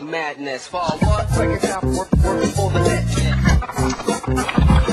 madness. For what? Break it down, work for the net.